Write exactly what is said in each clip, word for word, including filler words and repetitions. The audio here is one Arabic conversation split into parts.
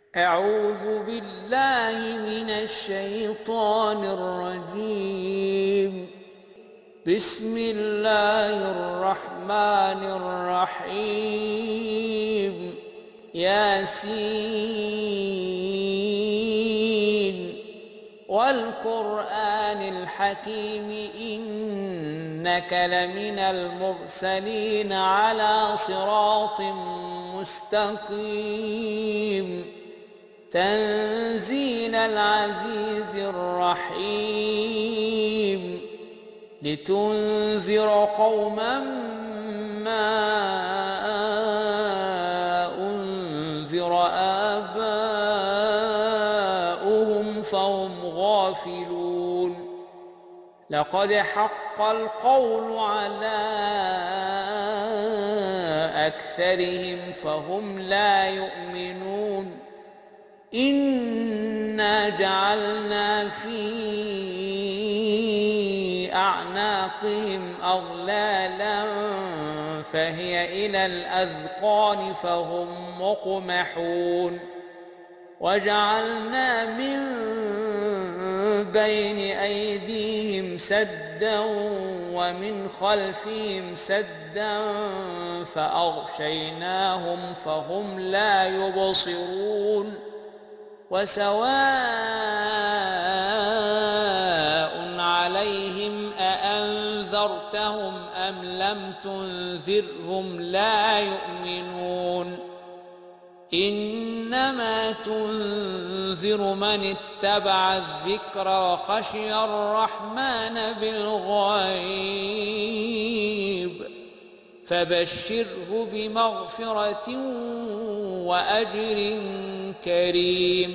أعوذ بالله من الشيطان الرجيم. بسم الله الرحمن الرحيم. ياسين والقرآن الحكيم إنك لمن المرسلين على صراط مستقيم. تنزيل العزيز الرحيم. لتنذر قوما ما أنذر آباؤهم فهم غافلون. لقد حق القول على أكثرهم فهم لا يؤمنون. إنا جعلنا في أعناقهم أغلالا فهي إلى الأذقان فهم مقمحون. وجعلنا من بين أيديهم سدا ومن خلفهم سدا فأغشيناهم فهم لا يبصرون. وسواء عليهم أأنذرتهم أم لم تنذرهم لا يؤمنون. إنما تنذر من اتبع الذكر وخشي الرحمن بالغيب فبشره بمغفرة وأجر كريم.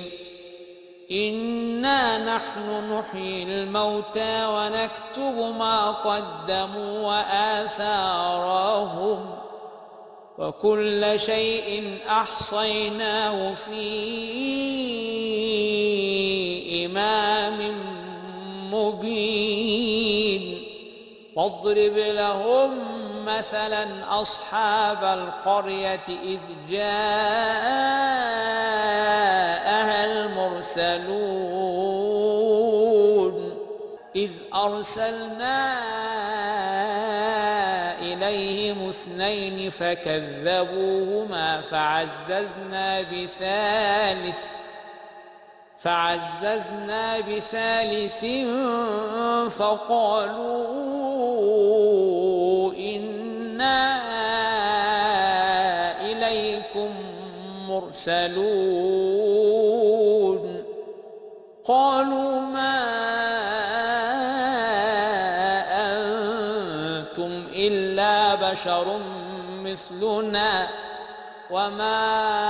إنا نحن نحيي الموتى ونكتب ما قدموا وآثارهم وكل شيء أحصيناه في إمام مبين. واضرب لهم مثلا أصحاب القرية إذ جاءها المرسلون إذ أرسلنا إليهم اثنين فكذبوهما فعززنا بثالث فعززنا بثالث فقالوا إنا إليكم مرسلون. قالوا ما أنتم إلا بشر مثلنا وما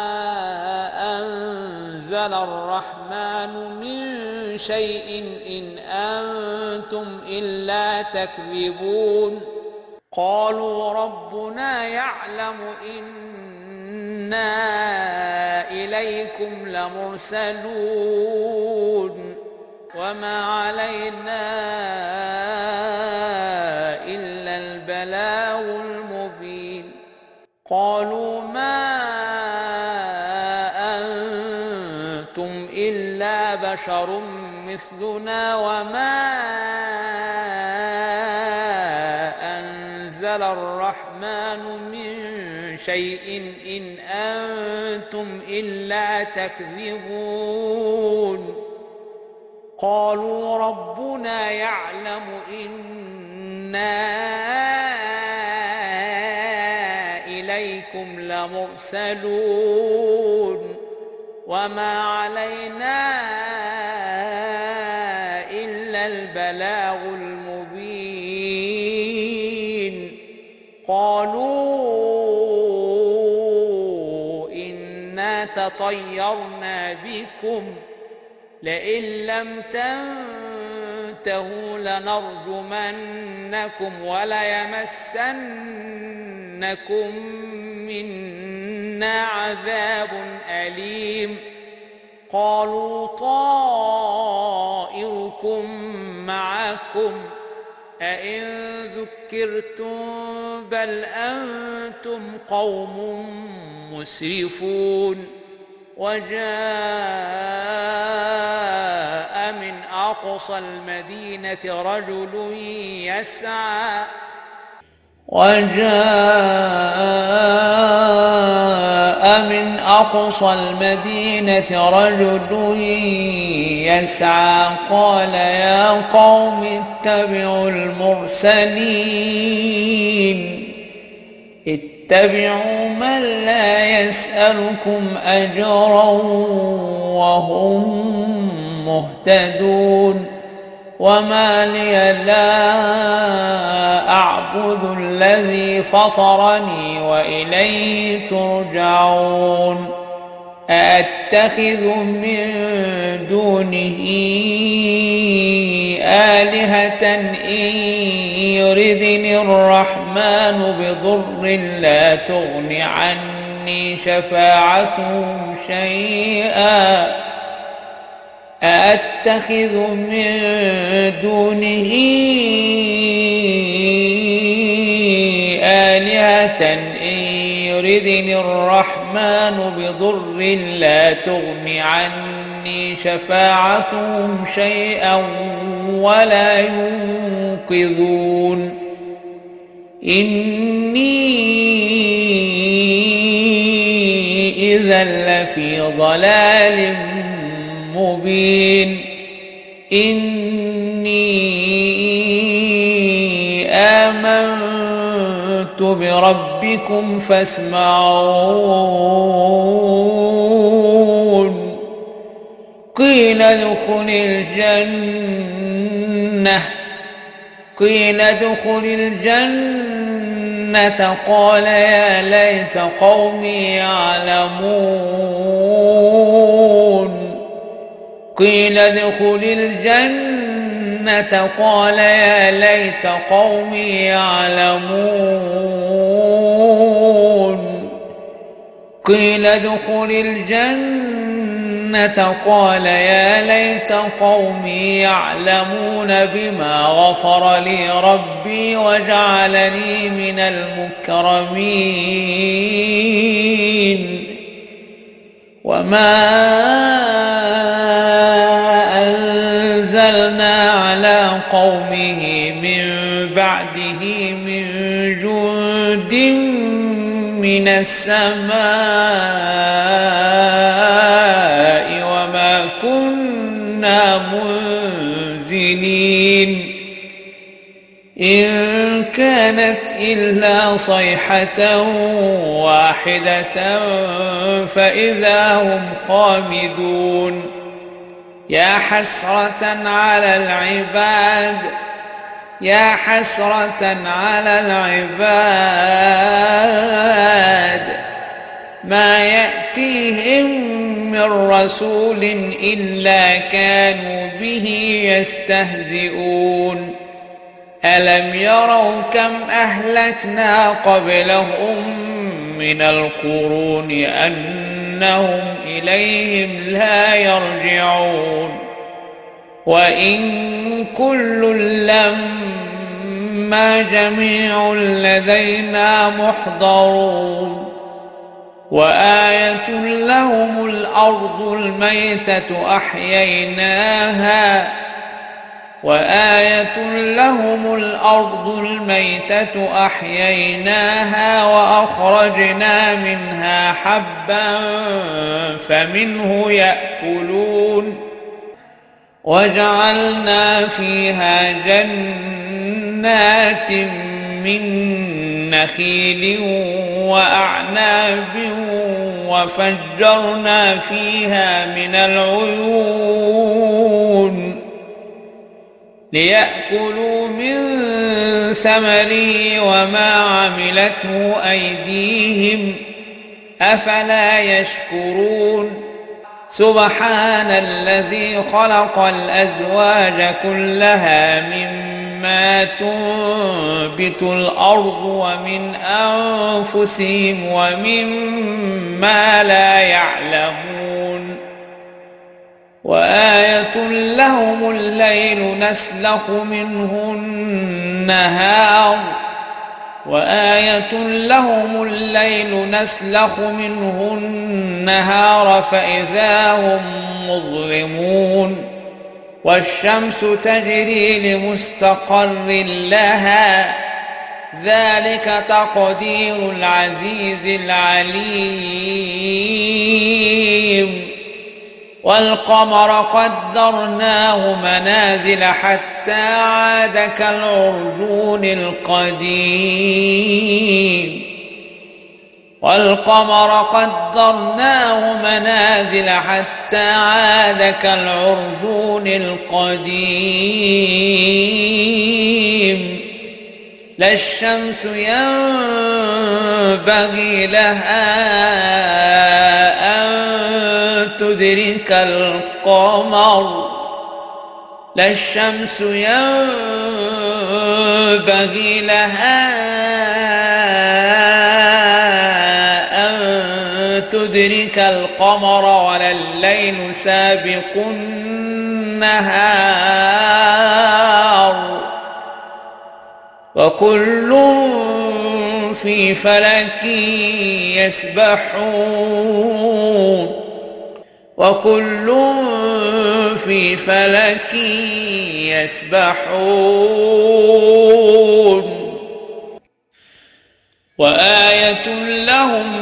أنزل الرحمن من شيء إن أنتم إلا تكذبون. قالوا ربنا يعلم إنا إليكم لمرسلون وما علينا إلا البلاغ المبين. قالوا ما أنتم إلا بشر مثلنا وما أنزل الرحمن من شيء إن أنتم إلا تكذبون. قالوا ربنا يعلم إنا إليكم لمرسلون وما علينا إلا البلاغ المبين. قالوا إنا تطيرنا بكم لئن لم تنتهوا لنرجمنكم وليمسنكم منا عذاب أليم. قالوا طائركم معكم أئن ذكرتم بل أنتم قوم مسرفون وجاء من أقصى المدينة رجل يسعى وجاء من أقصى المدينة رجل يسعى قال يا قوم اتبعوا المرسلين اتبعوا من لا يسألكم أجرا وهم مهتدون وما لي لا أعبد الذي فطرني وإليه ترجعون أأتخذ من دونه آلهة إن يردني الرحمن بضر لا تغن عني شفاعتهم شيئا أأتخذ من دونه آلهة إن يردني الرحمن بضر لا تغن عني شفاعتهم شيئا ولا ينقذون إني إذا لفي ضلال مبين إني آمنت بربكم فاسمعون قيل ادخل الجنة قيل ادخل الجنة قال يا ليت قومي يعلمون قيل ادخل الجنة قال يا ليت قومي يعلمون قيل ادخل الجنة قال يا ليت قومي يعلمون بما غفر لي ربي وجعلني من المكرمين وما أنزلنا على قومه من بعده من جند من السماء وما كنا منزلين إن كانت إلا صيحة واحدة فإذا هم خامدون يا حسرة على العباد يا حسرة على العباد ما يأتيهم من رسول إلا كانوا به يستهزئون ألم يروا كم أهلكنا قبلهم من القرون أنهم إليهم لا يرجعون وإن كل لما جميع لدينا محضرون وآية لهم الأرض الميتة أحييناها وآية لهم الأرض الميتة أحييناها وأخرجنا منها حبا فمنه يأكلون وجعلنا فيها جنات من نخيل وأعناب وفجرنا فيها من العيون ليأكلوا من ثمره وما عملته أيديهم أفلا يشكرون سبحان الذي خلق الأزواج كلها مما تنبت الأرض ومن أنفسهم ومما لا يعلمون وآية لهم الليل نسلخ منه النهار وآية لهم الليل نسلخ منه النهار فإذا هم مظلمون والشمس تجري لمستقر لها ذلك تقدير العزيز العليم والقمر قدرناه منازل حتى عاد كالعرجون القديم والقمر قدرناه منازل حتى عاد كالعرجون القديم لا الشمس ينبغي لها أن تدرك القمر لا الشمس ينبغي لها أن تدرك القمر ولا الليل سابق النهار وكل في فلك يسبحون وكل في فلك يسبحون وآية لهم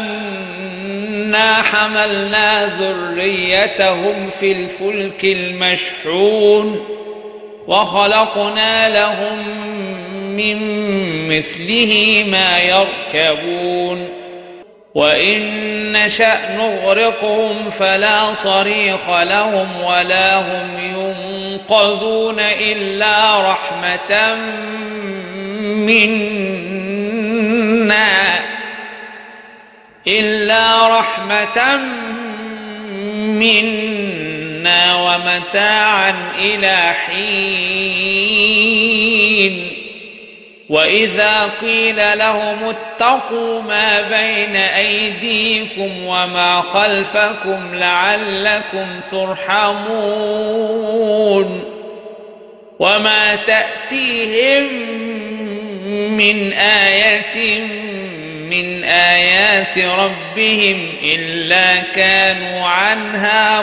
أنا حملنا ذريتهم في الفلك المشحون وخلقنا لهم من مثله ما يركبون وإن نشأ نغرقهم فلا صريخ لهم ولا هم ينقذون إلا رحمة منا إلا رحمة منا ومتاعا إلى حين وإذا قيل لهم اتقوا ما بين أيديكم وما خلفكم لعلكم ترحمون وما تأتيهم من آية من آيات ربهم إلا كانوا عنها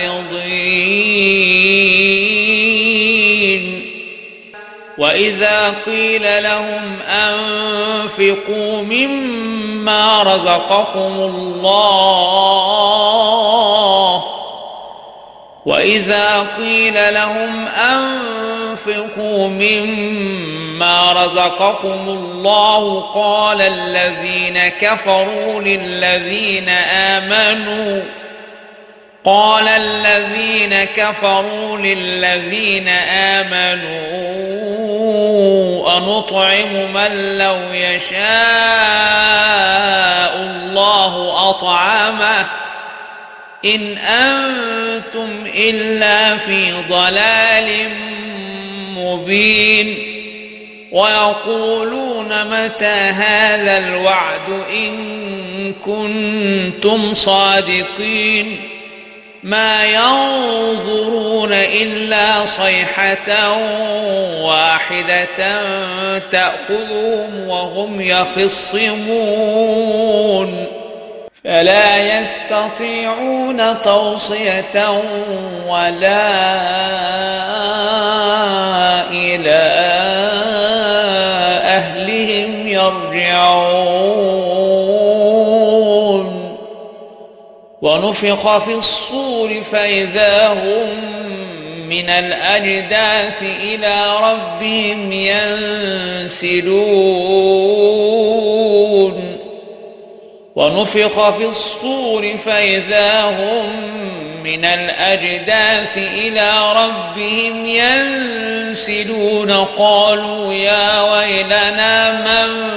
معرضين وإذا قيل لهم أنفقوا مما رزقكم الله وإذا قيل لهم أنفقوا مما رزقكم الله قال الذين كفروا للذين آمنوا قال الذين كفروا للذين آمنوا أنطعم من لو يشاء الله أطعمه إن أنتم إلا في ضلال مبين ويقولون متى هذا الوعد إن كنتم صادقين ما ينظرون إلا صيحة واحدة تأخذهم وهم يخصمون فلا يستطيعون توصية ولا إلى أهلهم يرجعون ونفخ في الصور فإذا هم من الأجداث إلى ربهم ينسلون ونفخ في الصور فإذا هم من الأجداث إلى ربهم ينسلون قالوا يا ويلنا من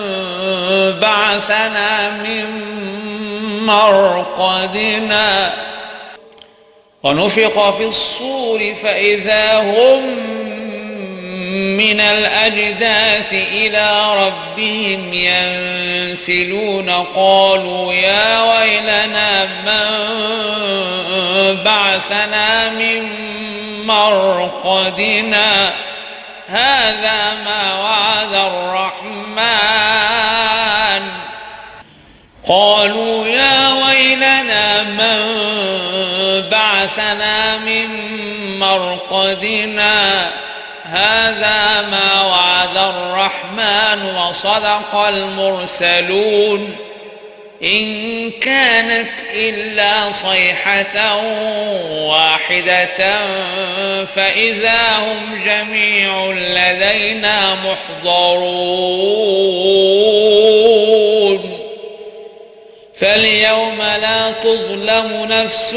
بعثنا من مرقدنا ونفخ في الصور فإذا هم من الأجداث إلى ربهم ينسلون قالوا يا ويلنا من بعثنا من مرقدنا هذا ما وعد الرحمن الرحمن قالوا يا ويلنا من بعثنا من مرقدنا هذا ما وعد الرحمن وصدق المرسلون إن كانت إلا صيحة واحدة فإذا هم جميع لدينا محضرون فاليوم لا تظلم نفس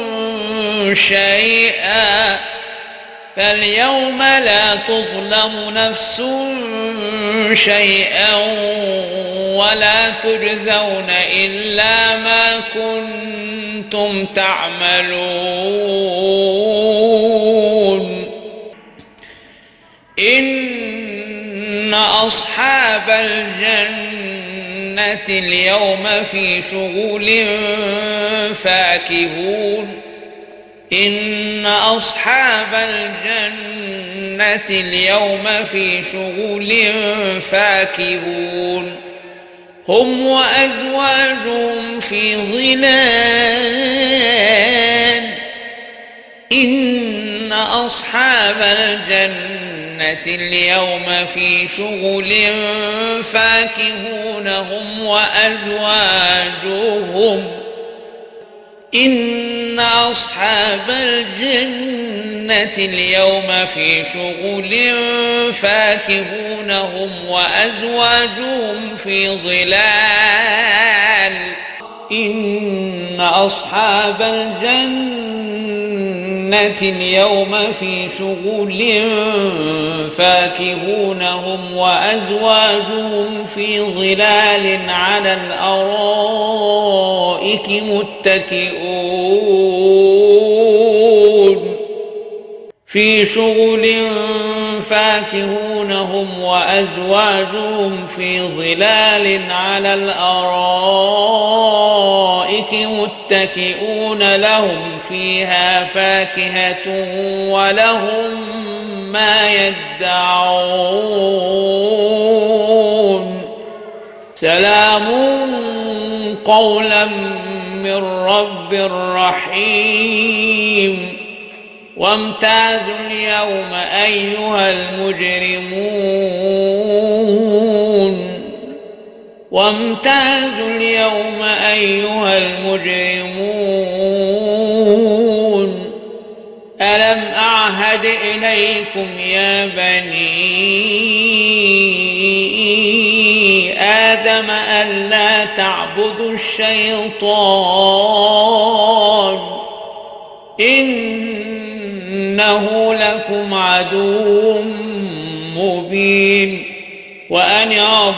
شيئا فاليوم لا تظلم نفس شيئا ولا تجزون إلا ما كنتم تعملون إن أصحاب الجنة اليوم في شغل فاكهون إن أصحاب الجنة اليوم في شغل فاكهون هم وأزواجهم في ظلال إن أصحاب الجنة اليوم في شغل فاكهون هم وأزواجهم إن أصحاب الجنة اليوم في شغل فاكهون هم وأزواجهم في ظلال إن أصحاب الجنة اليوم في شغل فاكهون هم وأزواجهم في ظلال على الأرائك متكئون في شغل فاكهون هم وأزواجهم في ظلال على الأرائك متكئون لهم فيها فاكهة ولهم ما يدعون سلام قولا من رب رحيم وامتازوا اليوم أيها المجرمون وامتازوا اليوم أيها المجرمون ألم أعهد إليكم يا بني آدم ألا تعبدوا الشيطان إنه لكم عدو مبين وأن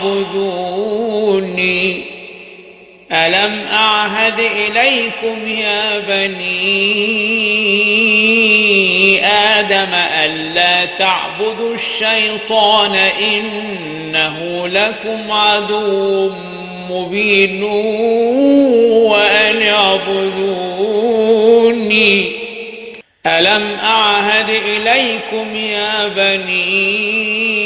اعبدوني ألم أعهد إليكم يا بني آدم ألا تعبدوا الشيطان إنه لكم عدو مبين وأن اعبدوني ألم أعهد إليكم يا بني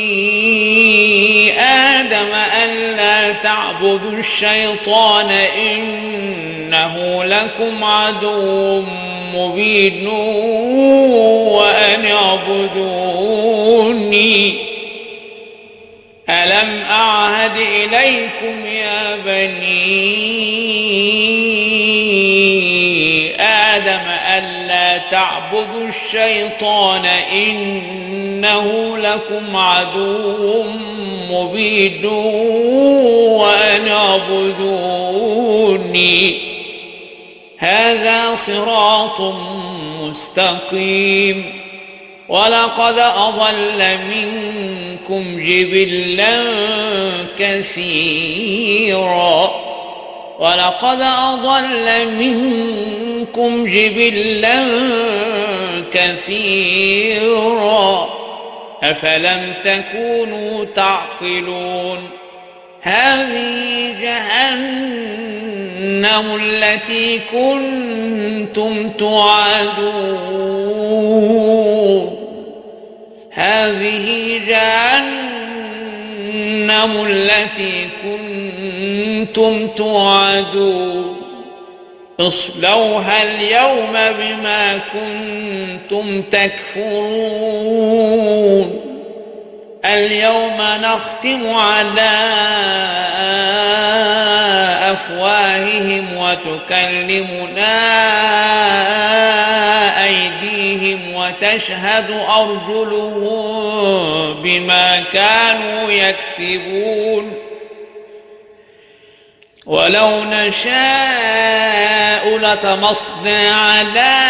آدم ألا تعبدوا الشيطان إنه لكم عدو مبين وأن اعبدوني ألم أعهد إليكم يا بني آدم ألا تعبدوا الشيطان إنه لكم عدو مبين وأن اعبدوني هذا صراط مستقيم ولقد أضل منكم جبلا كثيرا ولقد أضل منكم جبلا كثيرا أفلم تكونوا تعقلون هذه جهنم التي كنتم توعدون هذه جهنم جهنم التي كنتم توعدون اصلوها اليوم بما كنتم تكفرون اليوم نختم على أفواههم وتكلمنا أيديهم وتشهد أرجلهم بما كانوا يكسبون ولو نشاء لطمسنا على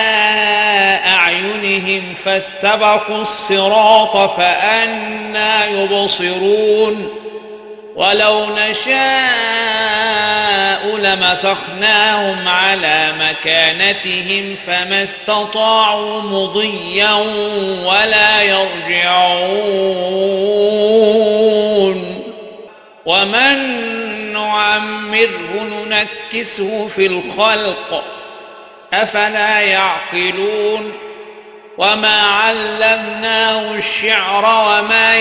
أعينهم فاستبقوا الصراط فأنى يبصرون ولو نشاء لمسخناهم على مكانتهم فما استطاعوا مضيا ولا يرجعون ومن نعمره ننكسه في الخلق أفلا يعقلون وما علمناه الشعر وما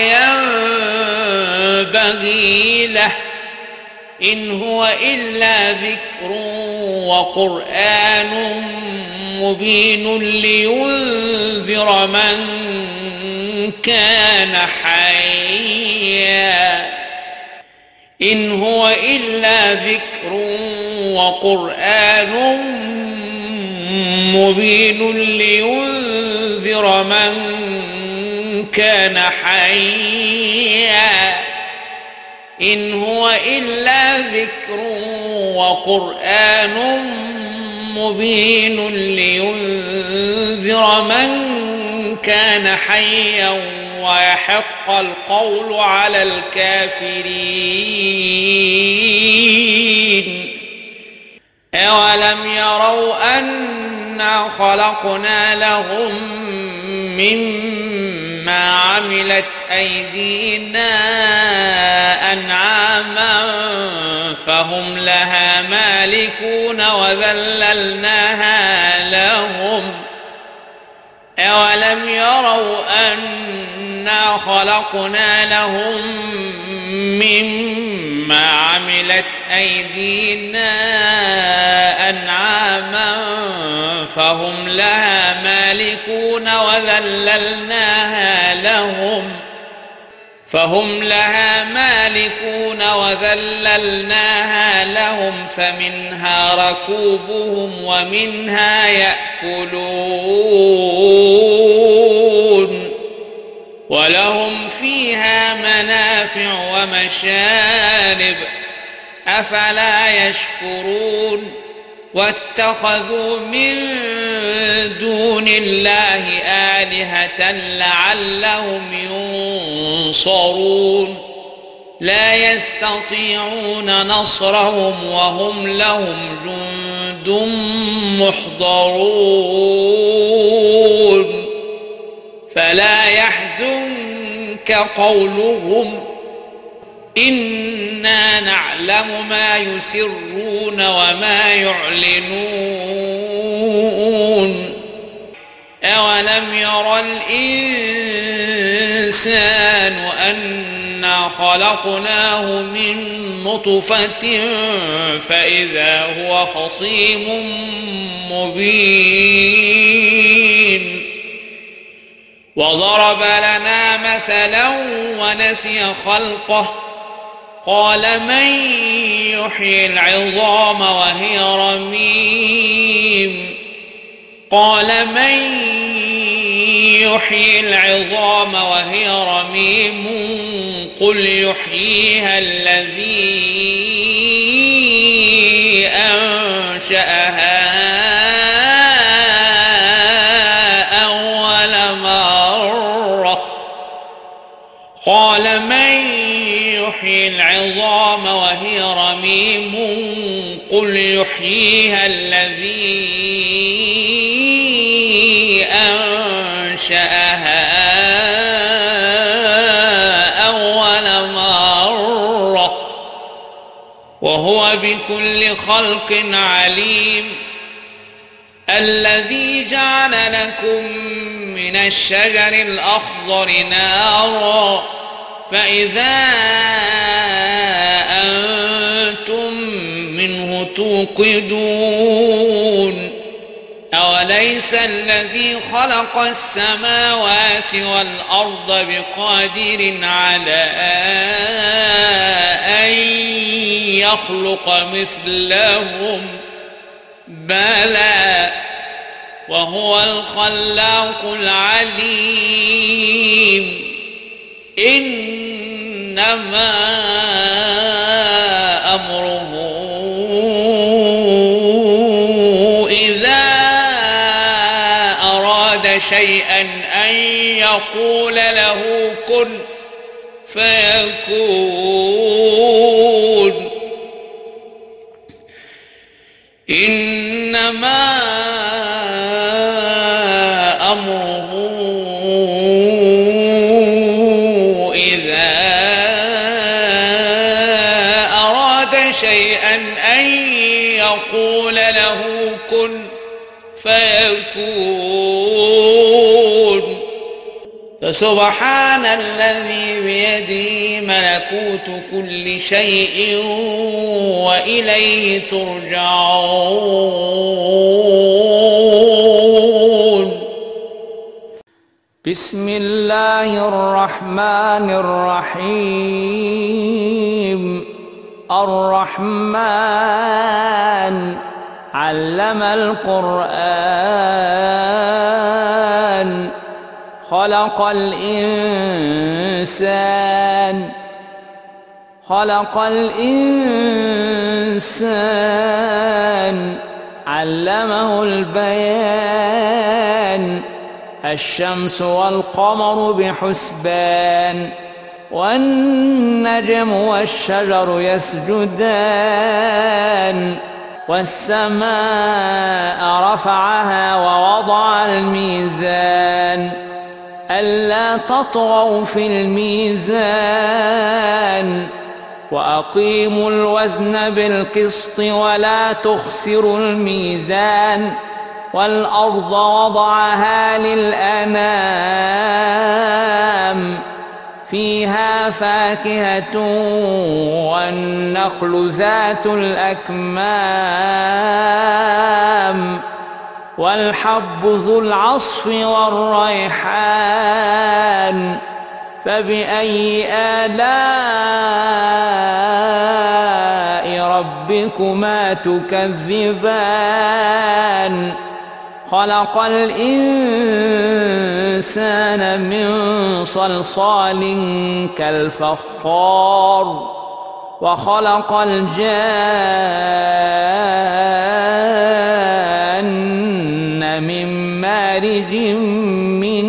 ينبغي له إن هو إلا ذكر وقرآن مبين لينذر من كان حيا إن هو إلا ذكر وقرآن مبين لينذر من كان حيا إن هو إلا ذكر وقرآن مبين لينذر من كان حيا ويحق القول على الكافرين أولم يروا أنا خلقنا لهم مما عملت أيدينا أنعاما فهم لها مالكون وذللناها لهم أولم يروا أنا خلقنا لهم مما عملت أيدينا أنعاما فهم لها مالكون وذللناها لهم فهم لها مالكون وذللناها لهم فمنها ركوبهم ومنها يأكلون ولهم فيها منافع ومشارب أفلا يشكرون واتخذوا من دون الله آلهة لعلهم ينصرون لا يستطيعون نصرهم وهم لهم جند محضرون فلا يحزنك قولهم إنا نعلم ما يسرون وما يعلنون أولم يرى الإنسان أنا خلقناه من نطفة فإذا هو خصيم مبين وضرب لنا مثلا ونسي خلقه قال من يحيي العظام وهي رميم قال من يحيي العظام وهي رميم قل يحييها الذي أنشأها أول مرة قال من يحيي العظام وهي رميم قل يحييها الذي أنشأها أول مرة وهو بكل خلق عليم الذي جعل لكم من الشجر الأخضر نارا فإذا أنتم منه توقدون أوليس الذي خلق السماوات والأرض بقادر على أن يخلق مثلهم بلى وهو الخلاق العليم إنما أمره إذا أراد شيئا أن يقول له كن فيكون إنما أمره إذا أراد شيئا أن يقول له كن فيكون فسبحان الذي بيده ملكوت كل شيء وإليه ترجعون. بسم الله الرحمن الرحيم. الرحمن علم القرآن خلق الإنسان خلق الإنسان علمه البيان الشمس والقمر بحسبان والنجم والشجر يسجدان والسماء رفعها ووضع الميزان ألا تطغوا في الميزان وأقيموا الوزن بالقسط ولا تخسروا الميزان والأرض وضعها للأنام فيها فاكهة والنخل ذات الأكمام والحب ذو العصف والريحان فبأي آلاء ربكما تكذبان خلق الإنسان من صلصال كالفخار وخلق الجان من مارج من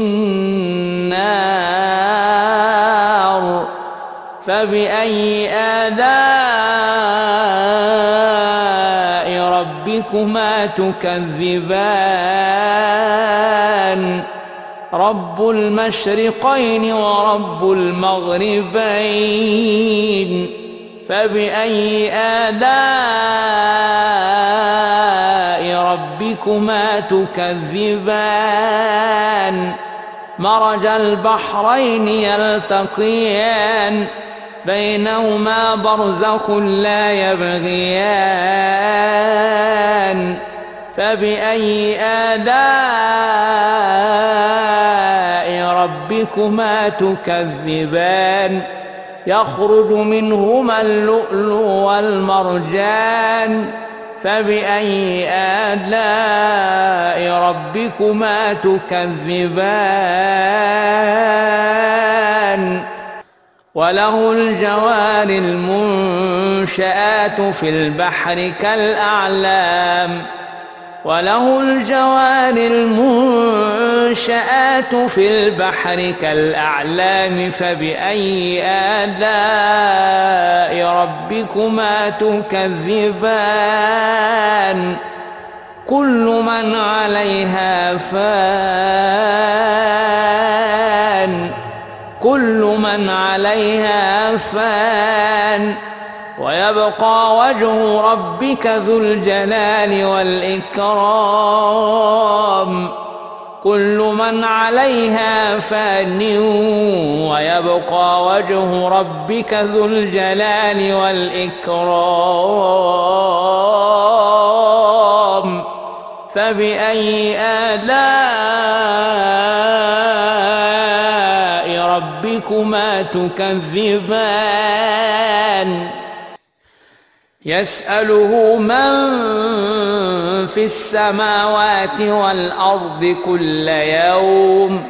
نار فبأي آلاء ربكما تكذبان رب المشرقين ورب المغربين فبأي آلاء ربكما تكذبان مرج البحرين يلتقيان بينهما برزخ لا يبغيان فبأي آلاء ربكما تكذبان يخرج منهما اللؤلؤ والمرجان فبأي آلاء ربكما تكذبان وله الجوار المنشآت في البحر كالأعلام وله الجوار المنشآت في البحر كالأعلام فبأي آلاء ربكما تكذبان كل من عليها فان كل من عليها فان ويبقى وجه ربك ذو الجلال والإكرام كل من عليها فان ويبقى وجه ربك ذو الجلال والإكرام فبأي آلاء ربكما تكذبان يسأله من في السماوات والأرض كل يوم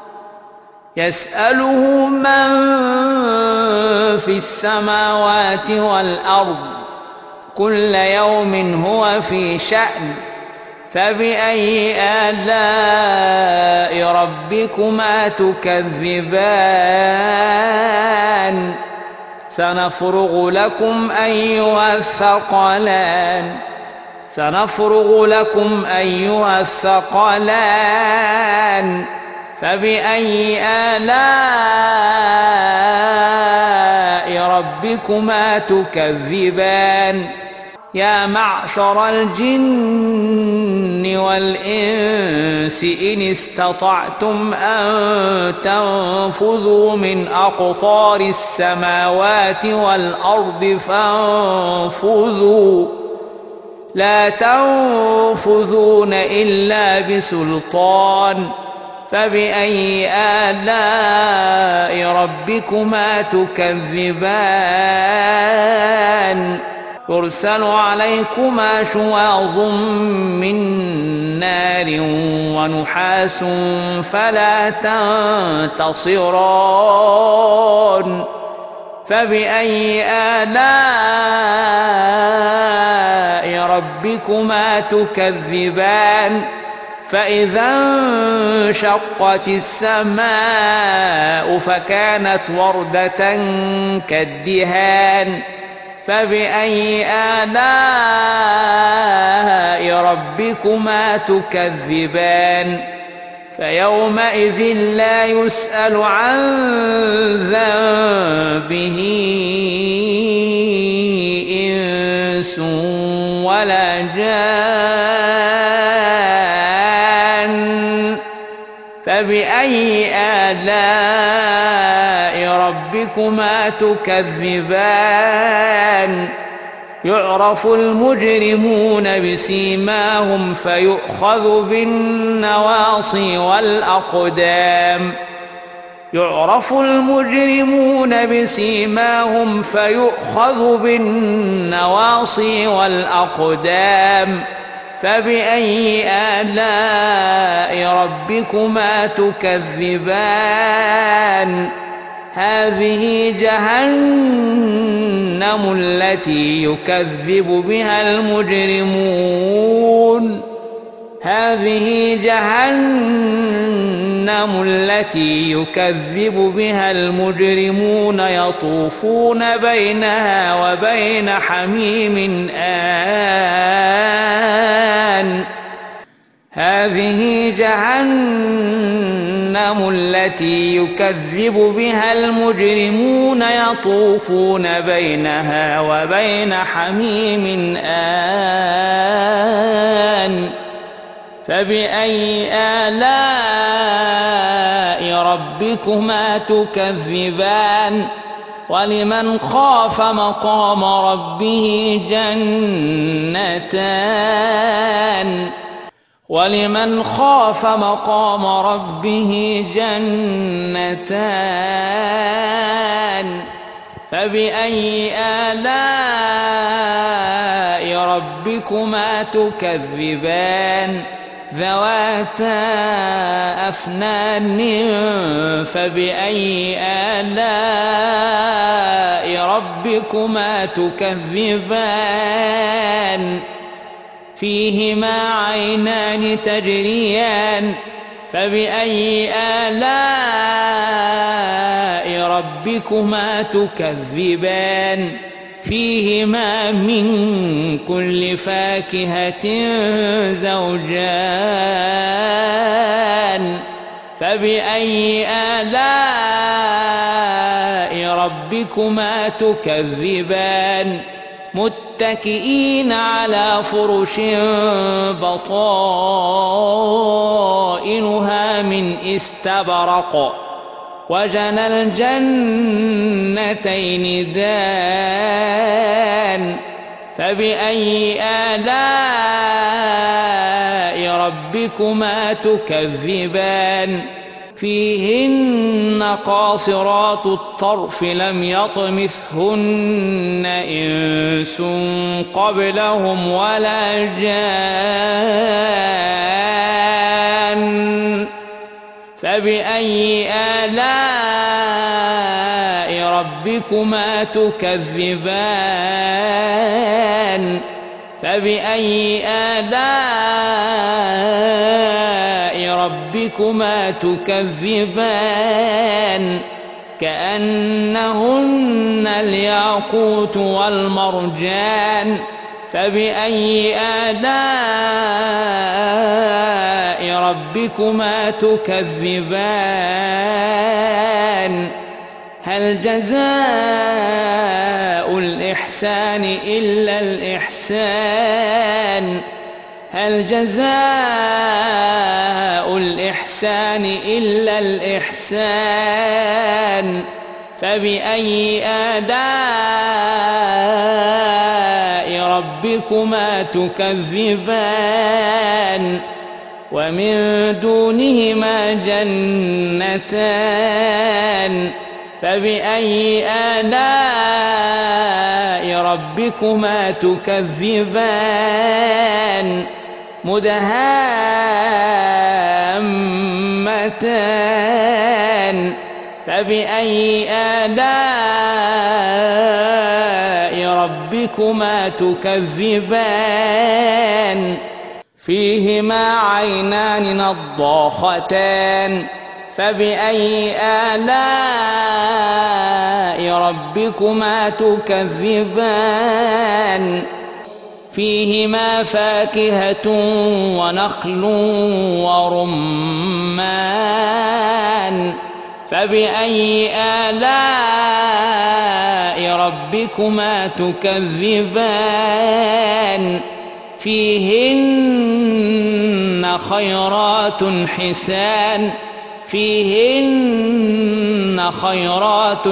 يسأله من في السماوات والأرض كل يوم هو في شأن فبأي آلاء ربكما تكذبان سنفرغ لكم أيها الثقلان سنفرغ لكم أيها الثقلان فبأي آلاء ربكما تكذبان يا معشر الجن والإنس إن استطعتم أن تنفذوا من أقطار السماوات والأرض فانفذوا لا تنفذون إلا بسلطان فبأي آلاء ربكما تكذبان يرسل عليكما شواظ من نار ونحاس فلا تنتصران فبأي آلاء ربكما تكذبان فإذا انشقت السماء فكانت وردة كالدهان فبأي آلاء ربكما تكذبان فيومئذ لا يسأل عن ذنبه إنس ولا جان فبأي آلاء ربكما تكذبان يعرف المجرمون بسيماهم فيؤخذ بالنواصي والأقدام يعرف المجرمون بسيماهم فيؤخذ بالنواصي والأقدام فبأي آلاء ربكما تكذبان هذه جهنم التي يكذب بها المجرمون هذه جهنم التي يكذب بها المجرمون يطوفون بينها وبين حميم آن هذه جهنم التي يكذب بها المجرمون يطوفون بينها وبين حميم آن فبأي آلاء ربكما تكذبان ولمن خاف مقام ربه جنتان ولمن خاف مقام ربه جنتان فبأي آلاء ربكما تكذبان ذواتا أفنان فبأي آلاء ربكما تكذبان فيهما عينان تجريان فبأي آلاء ربكما تكذبان فيهما من كل فاكهة زوجان فبأي آلاء ربكما تكذبان متكئين على فرش بطائنها استبرق وجنى الجنتين دان فبأي آلاء ربكما تكذبان فيهن قاصرات الطرف لم يطمثهن إنس قبلهم ولا جان فبأي آلاء ربكما تكذبان فبأي آلاء ربكما تكذبان كأنهن الياقوت والمرجان فبأي آلاء ربكما تكذبان هل جزاء الإحسان إلا الإحسان هل جزاء الإحسان إلا الإحسان فبأي آلاء ربكما تكذبان ومن دونهما جنتان فبأي آلاء ربكما تكذبان مدهامتان فبأي آلاء ربكما تكذبان فيهما عينان نضاختان فبأي آلاء ربكما تكذبان فيهما فاكهة ونخل ورمان فبأي آلاء ربكما تكذبان فيهن خيرات حسان فيهن خيرات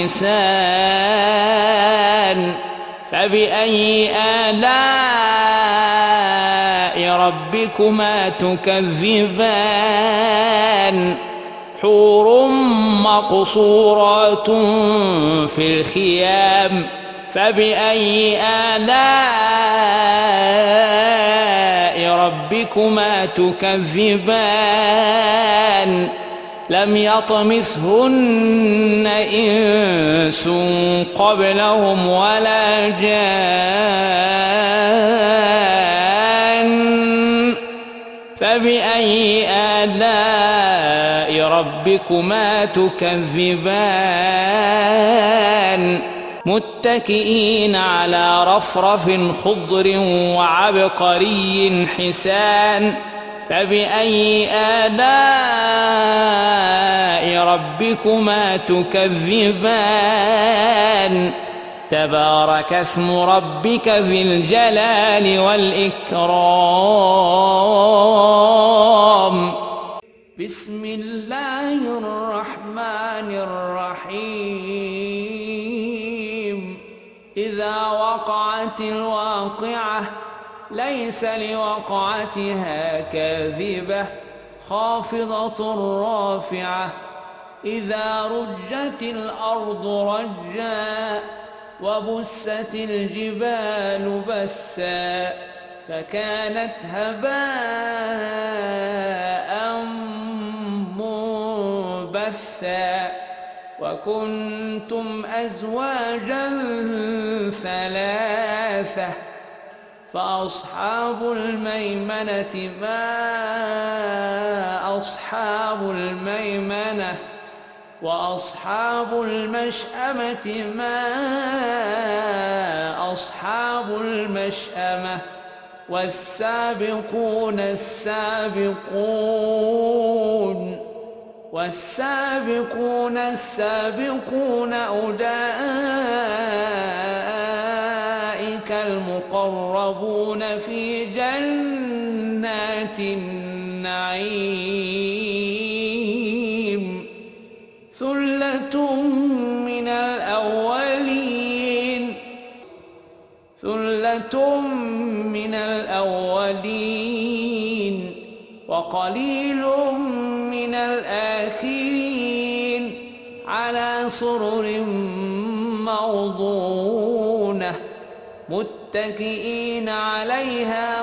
حسان فبأي آلاء ربكما تكذبان حور مقصورات في الخيام فبأي آلاء ربكما تكذبان لم يطمثهن إنس قبلهم ولا جان فبأي آلاء ربكما تكذبان متكئين على رفرف خضر وعبقري حسان فبأي آلاء ربكما تكذبان تبارك اسم ربك ذي الجلال والإكرام بسم الله الرحمن الرحيم إذا وقعت الواقعة ليس لوقعتها كاذبة خافضة رافعة إذا رجت الأرض رجا وبست الجبال بسا فكانت هباء منبثا وكنتم أزواجا ثلاثة فأصحاب الميمنة ما أصحاب الميمنة وأصحاب المشأمة ما أصحاب المشأمة والسابقون السابقون والسابقون السابقون أولئك المقربون في جنات النعيم ثلة من الأولين وقليل من الآخرين على سرر موضونة متكئين عليها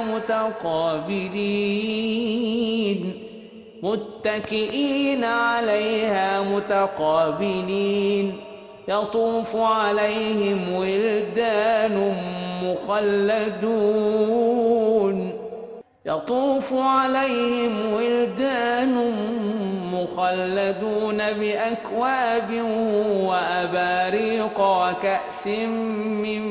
متقابلين متكئين عليها متقابلين يطوف عليهم ولدان مخلدون يطوف عليهم ولدان مخلدون بأكواب وأباريق وكأس من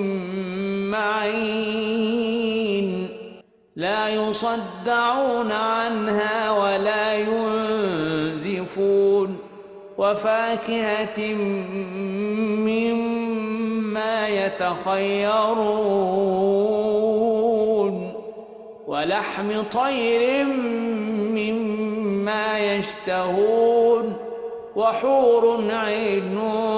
معين لا يصدعون عنها ولا ينزفون وفاكهة مما يتخيرون ولحم طير مما يشتهون وحور عين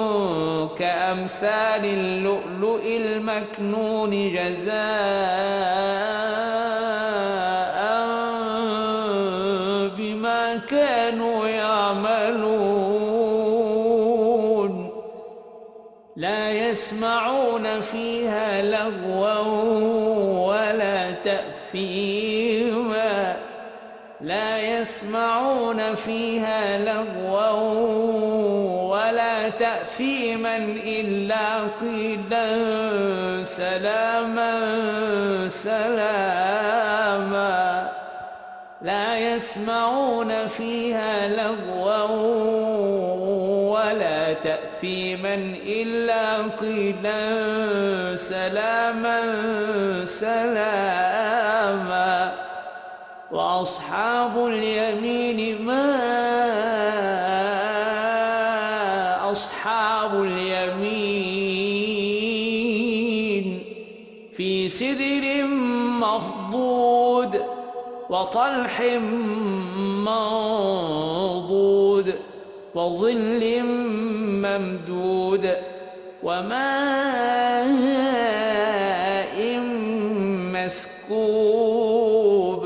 كأمثال اللؤلؤ المكنون جزاء بما كانوا يعملون لا يسمعون فيها لغوا ولا تأثيما لا يسمعون فيها لغوا ولا تأثيما إلا قيلا سلاما سلاما لا يسمعون فيها لغوا ولا تأثيما إلا قيلا سلاما سلاما وأصحاب اليمين ما أصحاب اليمين في سدر مخضود وطلح منضود وظل ممدود وماء مسكوب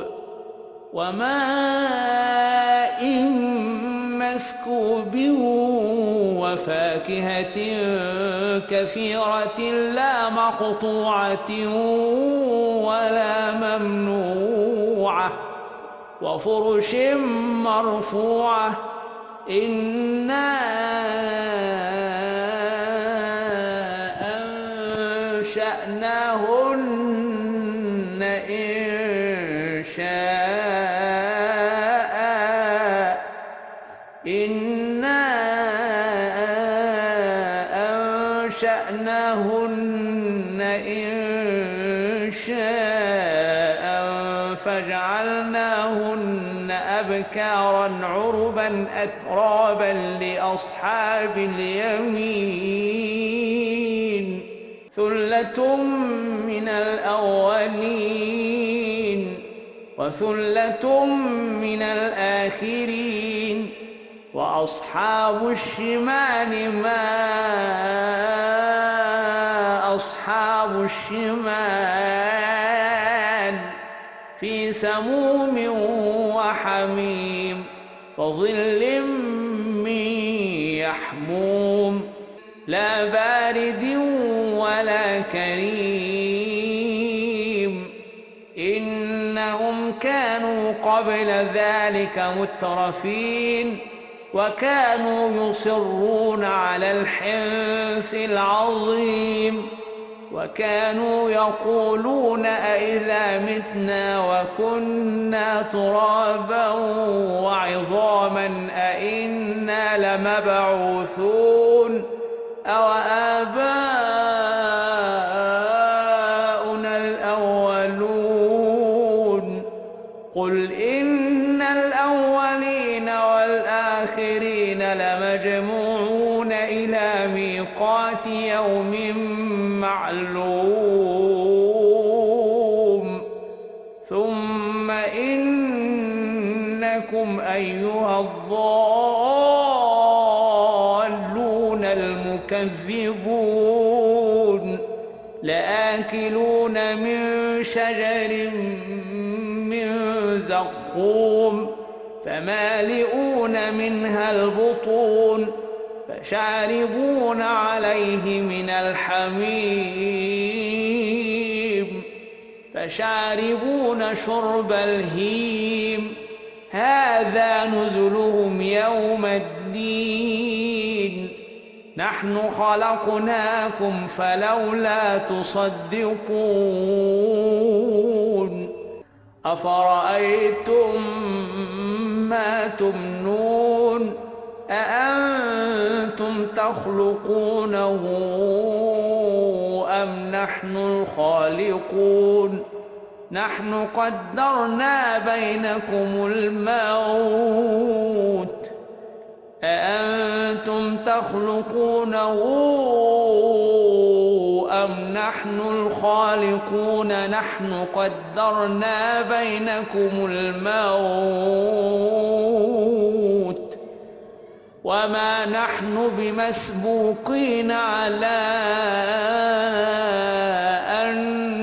وماء مسكوب وفاكهة كثيرة لا مقطوعة ولا ممنوعة وفرش مرفوعة إنا أنشأناهن إنشاء إنا أنشأناهن إنشاء فجعلناهن أبكارا عربا أترابا لأصحاب اليمين ثلة من الأولين وثلة من الآخرين وأصحاب الشمال ما أصحاب الشمال في سموم وحميم وظل من يحموم لا بارد ولا كريم إنهم كانوا قبل ذلك مترفين وكانوا يصرون على الحنث العظيم وكانوا يقولون أئذا متنا وكنا ترابا وعظاما أئنا لمبعوثون أو آباؤنا الأولون قل إن الأولين والآخرين لمجموعون إلى ميقات يوم معلوم ثم إنكم أيها الضالون المكذبون لآكلون من شجر من زقوم فمالئون منها البطون فشاربون عليه من الحميم فشاربون شرب الهيم هذا نزلهم يوم الدين نحن خلقناكم فلولا تصدقون أفرأيتم ما تمنون أأنتم تخلقونه أم نحن الخالقون نحن قدرنا بينكم الموت أأنتم تخلقونه أم نحن الخالقون نحن قدرنا بينكم الموت وما نحن بمسبوقين على أن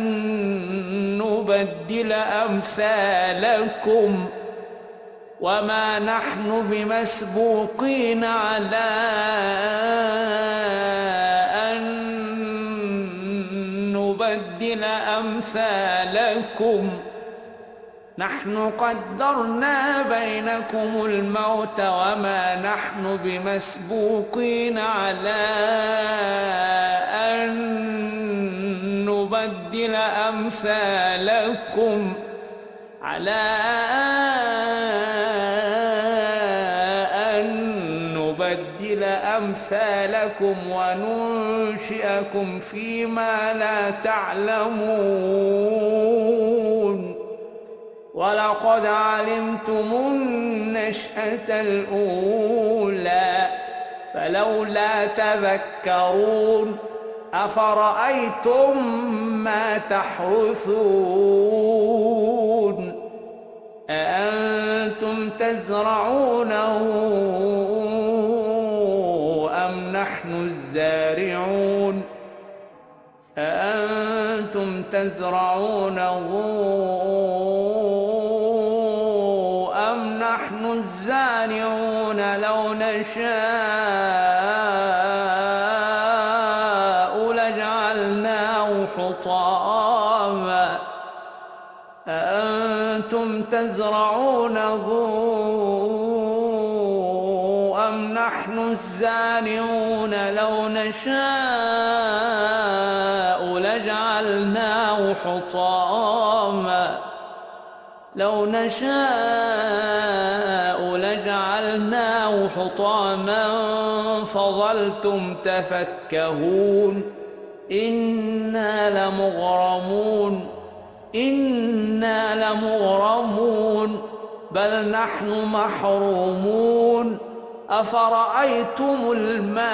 نبدل أمثالكم وما نحن بمسبوقين على أن نبدل أمثالكم نحن قدرنا بينكم الموت وما نحن بمسبوقين على أن نبدل أمثالكم على أن نبدل أمثالكم وننشئكم فيما لا تعلمون ولقد علمتم النشأة الأولى فلولا تذكرون أفرأيتم ما تحرثون أأنتم تزرعونه أم نحن الزارعون أأنتم تزرعونه أم نحن الزارعون لو نشاء لجعلناه حطاما أأنتم تزرعونه أم نحن الزارعون لو نشاء لجعلناه حطاما لو نشاء لجعلناه حطاما فظلتم تفكهون إنا لمغرمون إنا لمغرمون بل نحن محرومون أفرأيتم الماء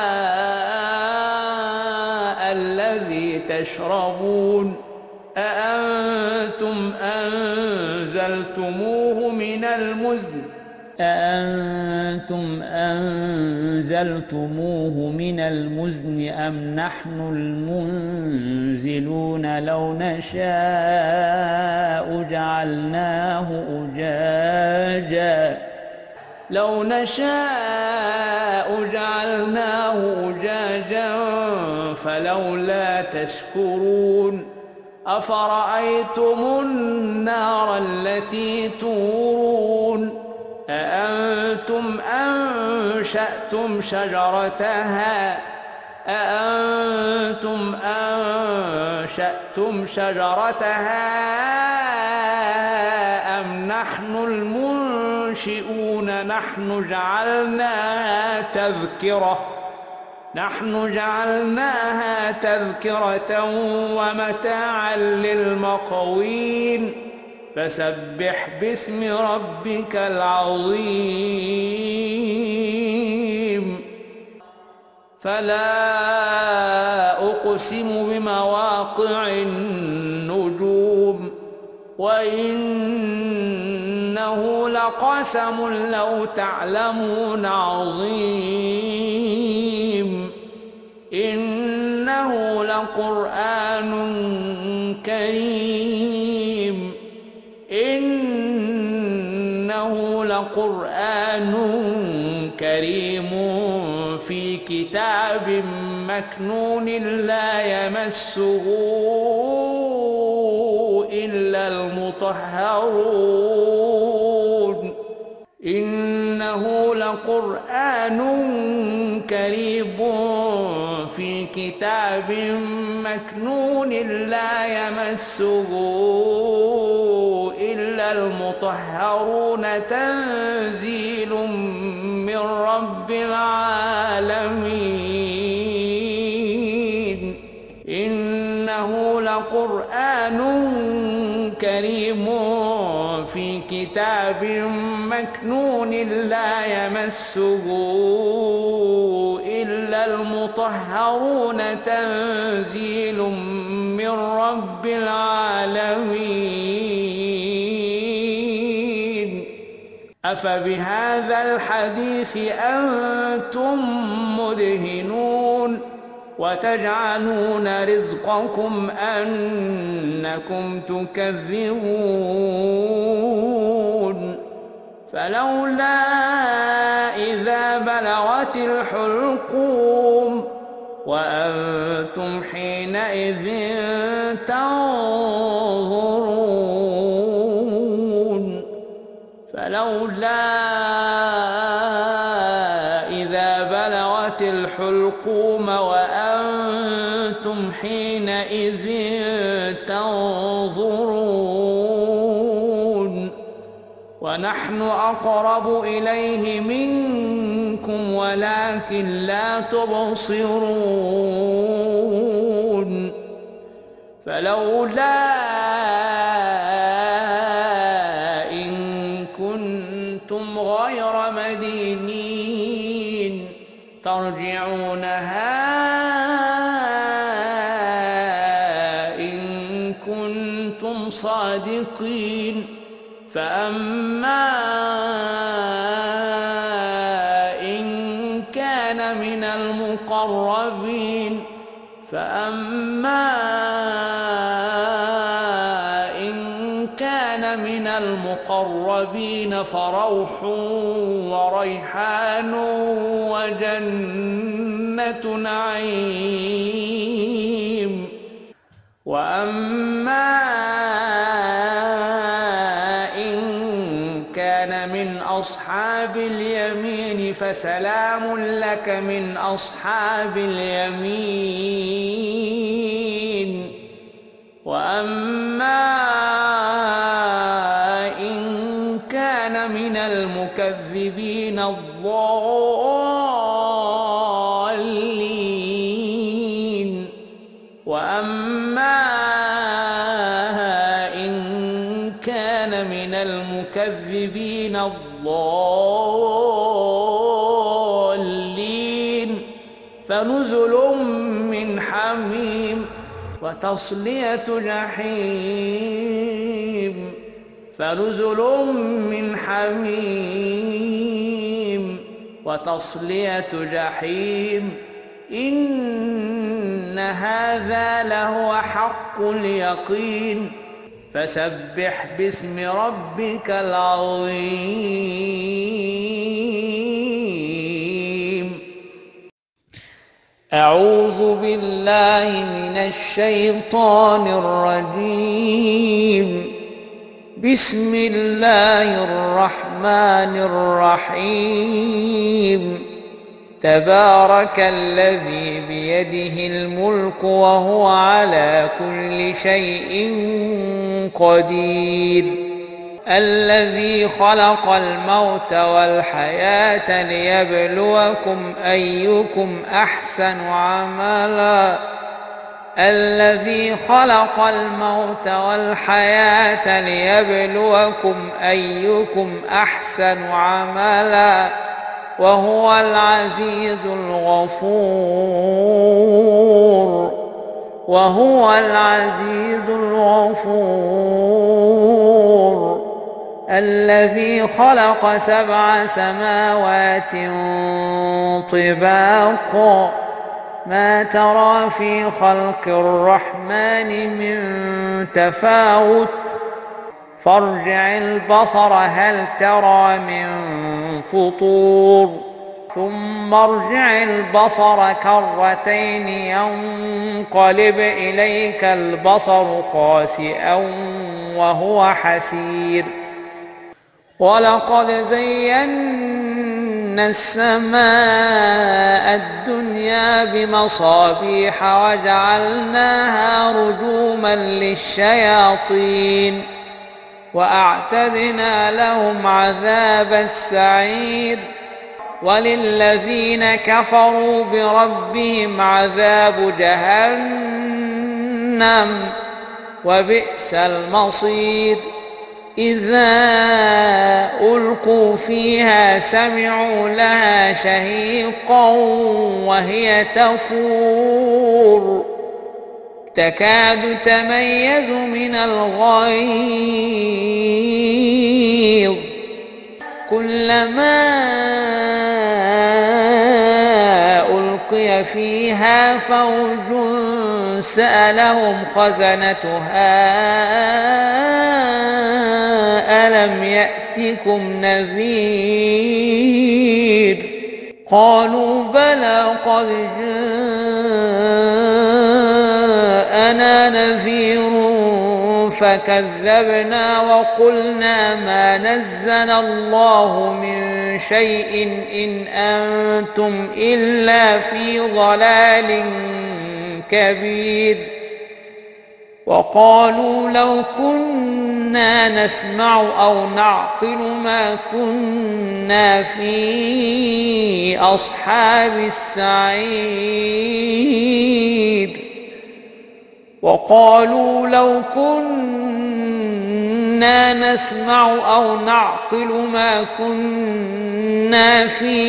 الذي تشربون أأنتم أنزلتموه من المزن أأنتم أنزلتموه من المزن أم نحن المنزلون لو نشاء جعلناه أجاجا لو نشاء جعلناه أجاجا فلولا تشكرون أفرأيتم النار التي تورون أأنتم أنشأتم شجرتها أأنتم أنشأتم شجرتها أم نحن المنشئون نحن جعلناها تذكرة نحن جعلناها تذكرة ومتاعا للمقوين فسبح باسم ربك العظيم فلا أقسم بمواقع النجوم وإنه لقسم لو تعلمون عظيم إنه إنه لقرآن كريم إنه لقرآن كريم في كتاب مكنون لا يمسه إلا المطهرون إنه لقرآن كريم في كتاب مكنون لا يمسه إلا المطهرون تنزيل من رب العالمين إنه لقرآن كريم في كتاب مكنون لا يمسه إلا المطهرون تنزيل من رب العالمين أفبهذا الحديث أنتم مدهنون وتجعلون رزقكم أنكم تكذبون فلولا إذا بلغت الحلقوم وأنتم حينئذ تنظرون فلولا إذا بلغت الحلقوم وأنتم حينئذ تنظرون ونحن أقرب إليه منكم ولكن لا تبصرون فلولا إن كنتم غير مدينين ترجعونها إن كنتم صادقين فأما إن كان من المقربين فأما إن كان من المقربين فروح وريحان وجنة نعيم وأما من أصحاب اليمين فسلام لك من أصحاب اليمين وأما إن كان من المكذبين الضالين وأما من المكذبين الضالين فنزل من حميم وتصلية جحيم فنزل من حميم وتصلية جحيم إن هذا لهو حق اليقين فسبح باسم ربك العظيم أعوذ بالله من الشيطان الرجيم بسم الله الرحمن الرحيم تبارك الذي بيده الملك وهو على كل شيء قدير الذي خلق الموت والحياة ليبلوكم أيكم أحسن عملا الذي خلق الموت والحياة ليبلوكم أيكم أحسن عملا وهو العزيز الغفور وهو العزيز الغفور الذي خلق سبع سماوات طباقا ما ترى في خلق الرحمن من تفاوت فارجع البصر هل ترى من فطور ثم ارجع البصر كرتين ينقلب إليك البصر خاسئا وهو حسير ولقد زينا السماء الدنيا بمصابيح وجعلناها رجوما للشياطين وأعتدنا لهم عذاب السعير وللذين كفروا بربهم عذاب جهنم وبئس المصير إذا ألقوا فيها سمعوا لها شهيقا وهي تفور تكاد تميز من الغيظ كلما ألقي فيها فوج سألهم خزنتها ألم يأتكم نذير قالوا بلى قد جاءنا نذير فكذبنا وقلنا ما نزل الله من شيء إن أنتم إلا في ضلال كبير وقالوا لو كنا نسمع أو نعقل ما كنا في أصحاب السعير وقالوا لو كنا نسمع أو نعقل ما كنا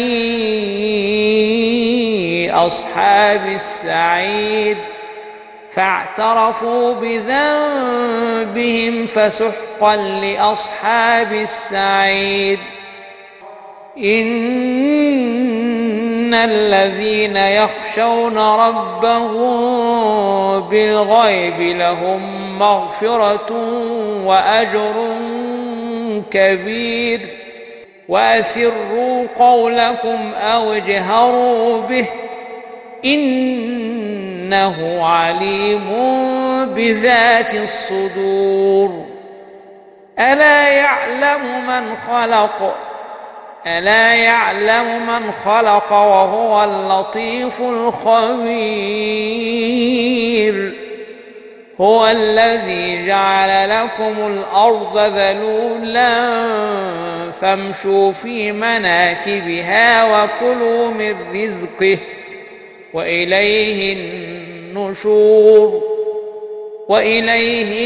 في أصحاب السعير فاعترفوا بذنبهم فسحقا لأصحاب السعير إن الذين يخشون ربهم بالغيب لهم مغفرة وأجر كبير وأسروا قولكم أو اجهروا به إنه عليم بذات الصدور ألا يعلم من خلق ألا يعلم من خلق وهو اللطيف الخبير هو الذي جعل لكم الأرض ذلولا فامشوا في مناكبها وكلوا من رزقه وإليه النشور وإليه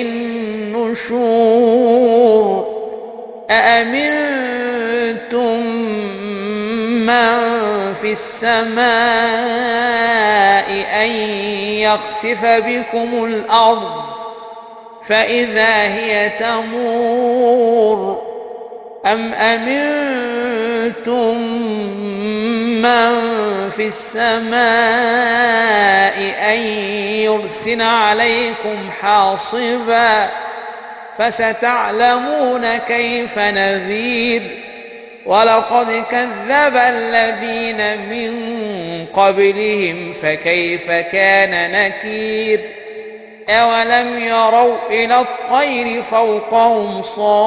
النشور أأمنتم من في السماء أن يخسف بكم الأرض فإذا هي تمور أم أمنتم من في السماء أن يرسل عليكم حاصبا فستعلمون كيف نذير ولقد كذب الذين من قبلهم فكيف كان نكير أولم يروا إلى الطير فوقهم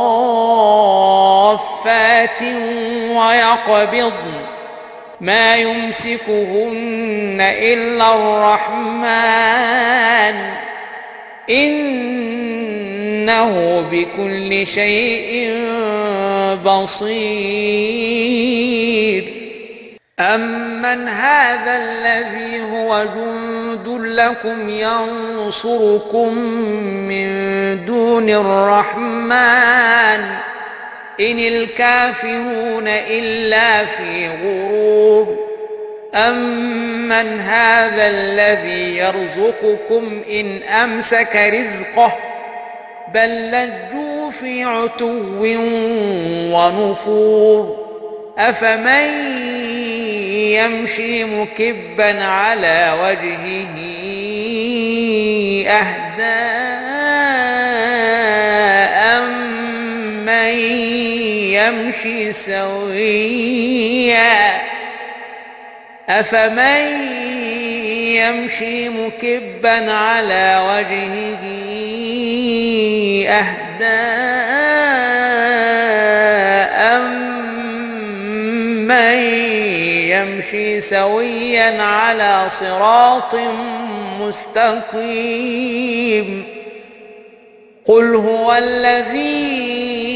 صافات ويقبضن ما يمسكهن إلا الرحمن إنه بكل شيء بصير أمن هذا الذي هو جند لكم ينصركم من دون الرحمن إن الكافرون إلا في غرور أمن هذا الذي يرزقكم إن أمسك رزقه بل لجوا في عتو ونفور أفمن يمشي مكبا على وجهه أهدى أمن يمشي سويا أفمن يمشي مكبا على وجهه أهدى أمن يمشي سويا على صراط مستقيم قل هو الذي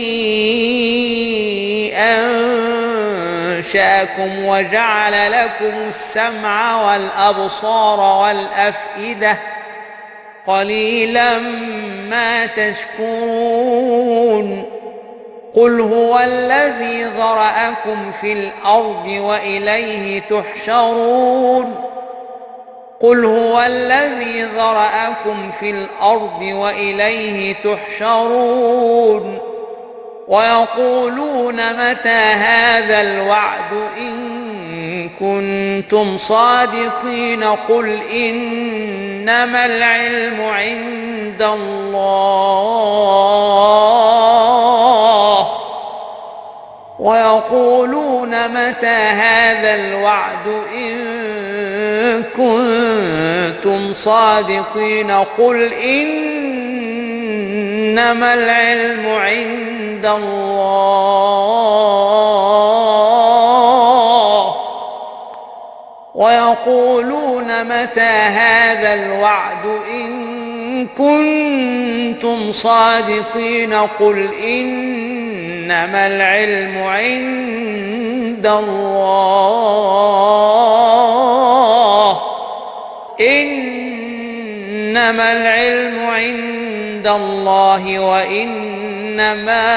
أنشأكم وجعل لكم السمع والأبصار والأفئدة قليلا ما تشكرون قل هو الذي ذرأكم في الأرض وإليه تحشرون قل هو الذي ذرأكم في الأرض وإليه تحشرون ويقولون متى هذا الوعد إن كنتم صادقين قل إنما العلم عند الله ويقولون متى هذا الوعد إن كنتم صادقين قل إنما العلم عند الله ويقولون متى هذا الوعد إن كنتم صادقين قل إنما العلم عند الله إنما العلم عند الله وإنما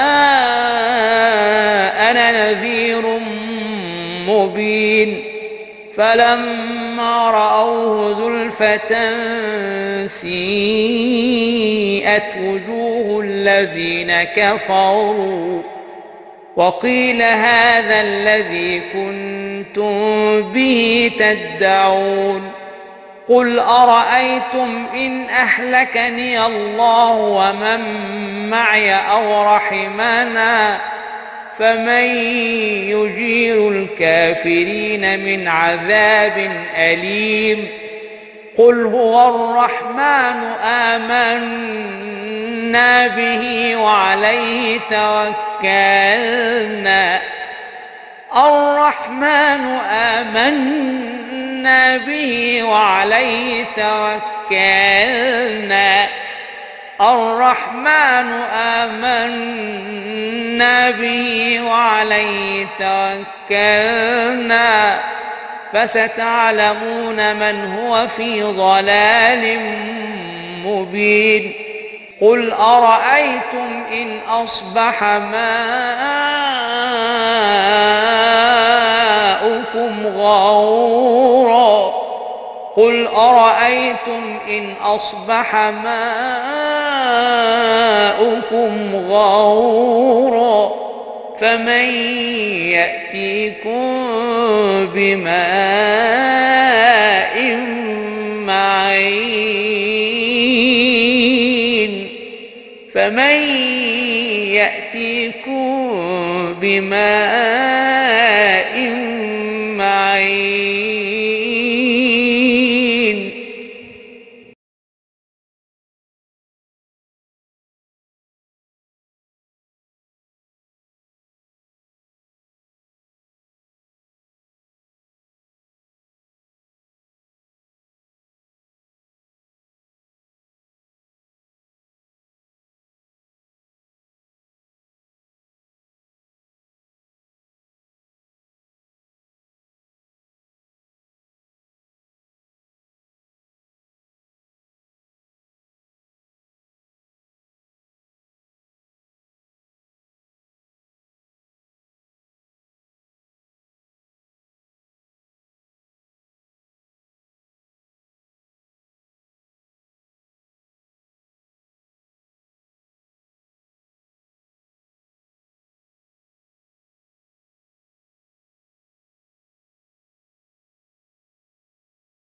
أنا نذير مبين فلما رأوه زلفة سيئت وجوه الذين كفروا وقيل هذا الذي كنتم به تدعون قل أرأيتم إن أهلكني الله ومن معي أو رحمنا فمن يجير الكافرين من عذاب أليم قل هو الرحمن آمنا به وعليه توكلنا الرحمن آمنا به وعليه توكلنا الرحمن آمنا به وعليه توكلنا فستعلمون من هو في ضلال مبين قل أرأيتم إن أصبح ماؤكم غورا قل أرأيتم إن أصبح ماؤكم غورا فمن يأتيكم بماء معين فمن يأتيكم بماء